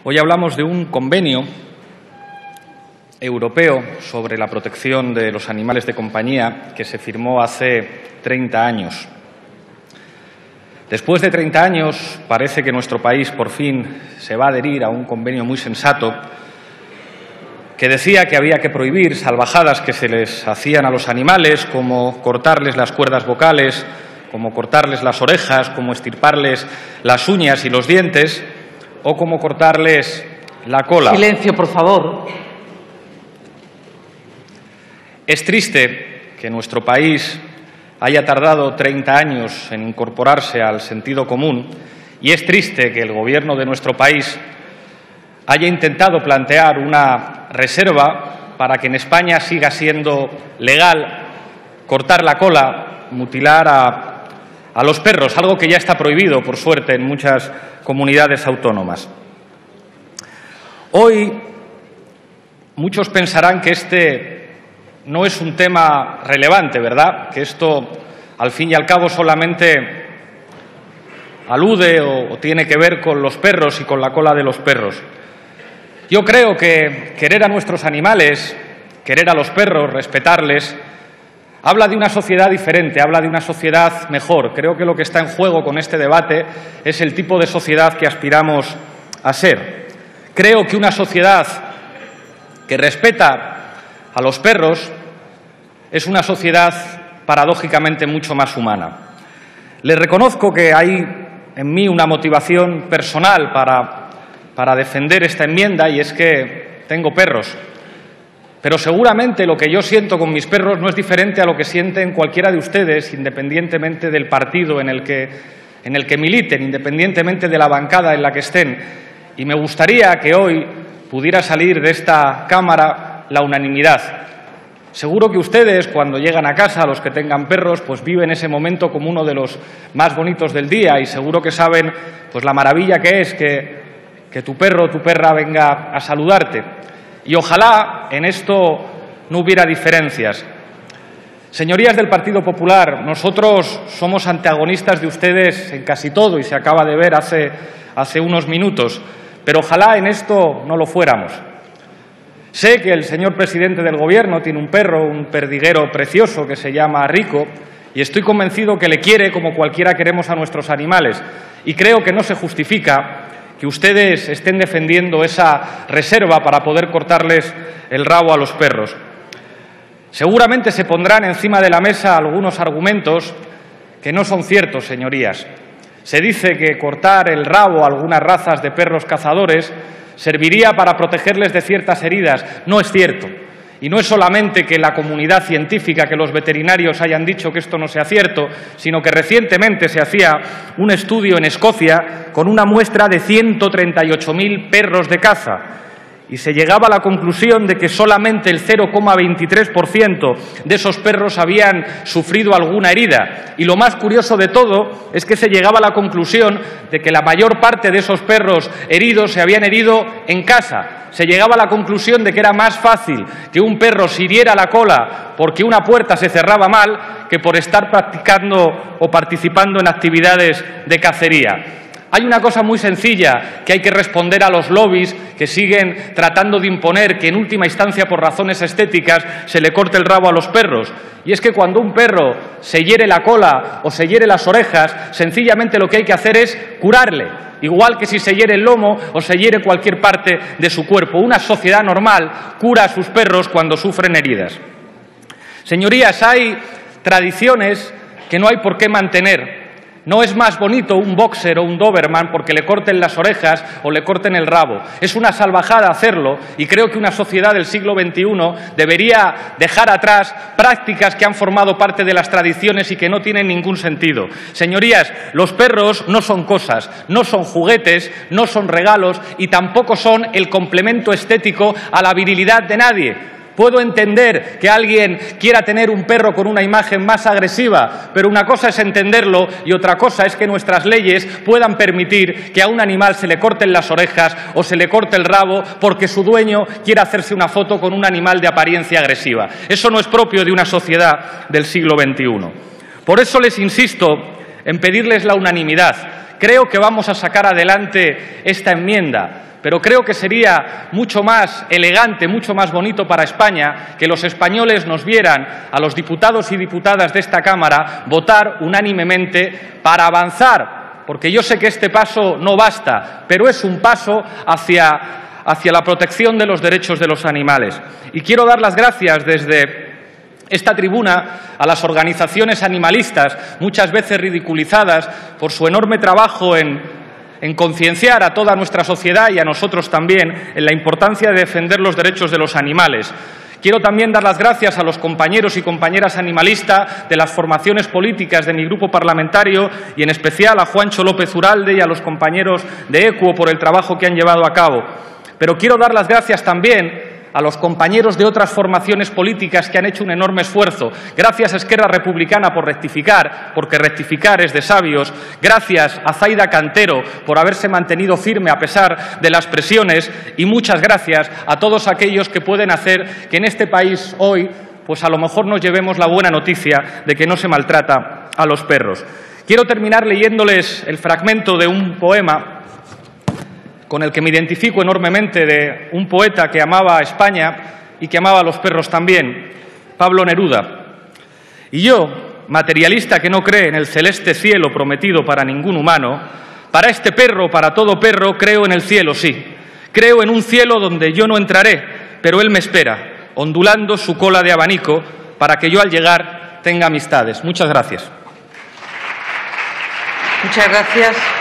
Hoy hablamos de un convenio europeo sobre la protección de los animales de compañía que se firmó hace 30 años. Después de 30 años, parece que nuestro país por fin se va a adherir a un convenio muy sensato que decía que había que prohibir salvajadas que se les hacían a los animales, como cortarles las cuerdas vocales, como cortarles las orejas, como estirparles las uñas y los dientes, o como cortarles la cola. Silencio, por favor. Es triste que nuestro país haya tardado 30 años en incorporarse al sentido común y es triste que el Gobierno de nuestro país haya intentado plantear una reserva para que en España siga siendo legal cortar la cola, mutilar a los perros, algo que ya está prohibido, por suerte, en muchas comunidades autónomas. Hoy muchos pensarán que este no es un tema relevante, ¿verdad? Que esto, al fin y al cabo, solamente alude o tiene que ver con los perros y con la cola de los perros. Yo creo que querer a nuestros animales, querer a los perros, respetarles, habla de una sociedad diferente, habla de una sociedad mejor. Creo que lo que está en juego con este debate es el tipo de sociedad que aspiramos a ser. Creo que una sociedad que respeta a los perros es una sociedad paradójicamente mucho más humana. Les reconozco que hay en mí una motivación personal para defender esta enmienda y es que tengo perros. Pero seguramente lo que yo siento con mis perros no es diferente a lo que sienten cualquiera de ustedes, independientemente del partido en el que militen, independientemente de la bancada en la que estén. Y me gustaría que hoy pudiera salir de esta Cámara la unanimidad. Seguro que ustedes, cuando llegan a casa, los que tengan perros, pues viven ese momento como uno de los más bonitos del día y seguro que saben pues la maravilla que es que tu perro o tu perra venga a saludarte. Y ojalá en esto no hubiera diferencias. Señorías del Partido Popular, nosotros somos antagonistas de ustedes en casi todo y se acaba de ver hace unos minutos, pero ojalá en esto no lo fuéramos. Sé que el señor presidente del Gobierno tiene un perro, un perdiguero precioso que se llama Rico y estoy convencido que le quiere como cualquiera queremos a nuestros animales y creo que no se justifica que ustedes estén defendiendo esa reserva para poder cortarles el rabo a los perros. Seguramente se pondrán encima de la mesa algunos argumentos que no son ciertos, señorías. Se dice que cortar el rabo a algunas razas de perros cazadores serviría para protegerles de ciertas heridas. No es cierto. Y no es solamente que la comunidad científica, que los veterinarios hayan dicho que esto no sea cierto, sino que recientemente se hacía un estudio en Escocia con una muestra de 138.000 perros de caza y se llegaba a la conclusión de que solamente el 0,23% de esos perros habían sufrido alguna herida. Y lo más curioso de todo es que se llegaba a la conclusión de que la mayor parte de esos perros heridos se habían herido en casa. Se llegaba a la conclusión de que era más fácil que un perro se hiriera la cola porque una puerta se cerraba mal que por estar practicando o participando en actividades de cacería. Hay una cosa muy sencilla que hay que responder a los lobbies que siguen tratando de imponer que en última instancia por razones estéticas se le corte el rabo a los perros. Y es que cuando un perro se hiere la cola o se hiere las orejas, sencillamente lo que hay que hacer es curarle. Igual que si se hiere el lomo o se hiere cualquier parte de su cuerpo. Una sociedad normal cura a sus perros cuando sufren heridas. Señorías, hay tradiciones que no hay por qué mantener. No es más bonito un boxer o un doberman porque le corten las orejas o le corten el rabo. Es una salvajada hacerlo y creo que una sociedad del siglo XXI debería dejar atrás prácticas que han formado parte de las tradiciones y que no tienen ningún sentido. Señorías, los perros no son cosas, no son juguetes, no son regalos y tampoco son el complemento estético a la virilidad de nadie. Puedo entender que alguien quiera tener un perro con una imagen más agresiva, pero una cosa es entenderlo y otra cosa es que nuestras leyes puedan permitir que a un animal se le corten las orejas o se le corte el rabo porque su dueño quiera hacerse una foto con un animal de apariencia agresiva. Eso no es propio de una sociedad del siglo XXI. Por eso les insisto en pedirles la unanimidad. Creo que vamos a sacar adelante esta enmienda. pero creo que sería mucho más elegante, mucho más bonito para España que los españoles nos vieran a los diputados y diputadas de esta Cámara votar unánimemente para avanzar, porque yo sé que este paso no basta, pero es un paso hacia la protección de los derechos de los animales. Y quiero dar las gracias desde esta tribuna a las organizaciones animalistas, muchas veces ridiculizadas, por su enorme trabajo en concienciar a toda nuestra sociedad y a nosotros también en la importancia de defender los derechos de los animales. Quiero también dar las gracias a los compañeros y compañeras animalistas de las formaciones políticas de mi grupo parlamentario y en especial a Juancho López Uralde y a los compañeros de EQUO por el trabajo que han llevado a cabo. Pero quiero dar las gracias también a los compañeros de otras formaciones políticas que han hecho un enorme esfuerzo. Gracias a Esquerra Republicana por rectificar, porque rectificar es de sabios. Gracias a Zaida Cantero por haberse mantenido firme a pesar de las presiones. Y muchas gracias a todos aquellos que pueden hacer que en este país hoy, pues a lo mejor nos llevemos la buena noticia de que no se maltrata a los perros. Quiero terminar leyéndoles el fragmento de un poema con el que me identifico enormemente, de un poeta que amaba a España y que amaba a los perros también, Pablo Neruda. Y yo, materialista que no cree en el celeste cielo prometido para ningún humano, para este perro, para todo perro, creo en el cielo, sí. Creo en un cielo donde yo no entraré, pero él me espera, ondulando su cola de abanico, para que yo al llegar tenga amistades. Muchas gracias. Muchas gracias.